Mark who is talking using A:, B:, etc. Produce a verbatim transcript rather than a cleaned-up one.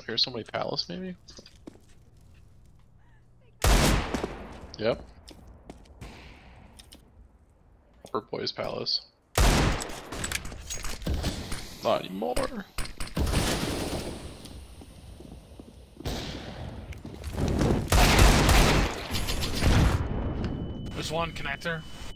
A: Here's somebody palace, maybe? Yep. Upper boys palace. Not anymore.
B: There's one connector.